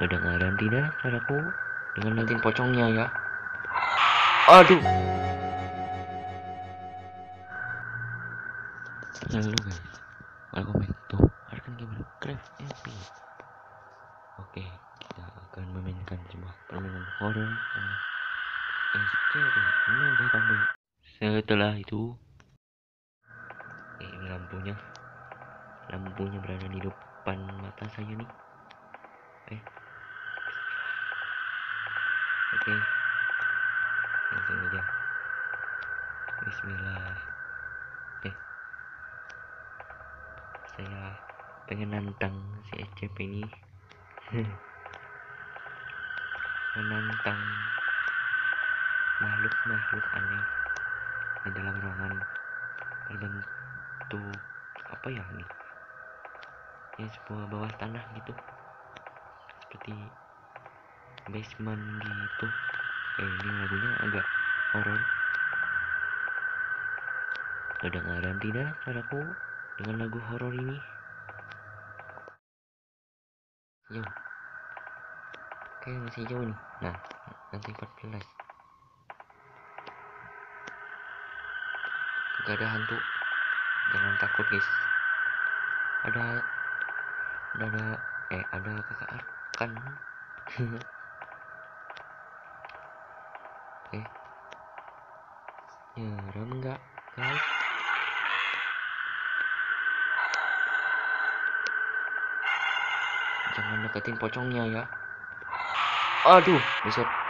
Kedengaran tidak suaraku? Dengan nanti pocongnya ya. Aduh. Halo guys, welcome back to akan game SCP. Oke, kita akan memainkan sebuah permainan horor SCP-087-B. Setelah itu, ini lampunya berada di depan mata saya nih. Oke, langsung aja. Bismillah. Saya pengen nantang si SCP ini. Menantang makhluk aneh di dalam ruangan berbentuk apa ya ini? Ya sebuah bawah tanah gitu, seperti basement gitu. Ini lagunya agak horor. Kedengaran tidak suaraku dengan lagu horor ini? Yo. Oke, masih jauh nih. Nah, nanti 14. Gak ada hantu. Jangan takut, guys. Ada kakak akan. Nyeram nggak, guys? Jangan deketin pocongnya ya. Aduh, buset.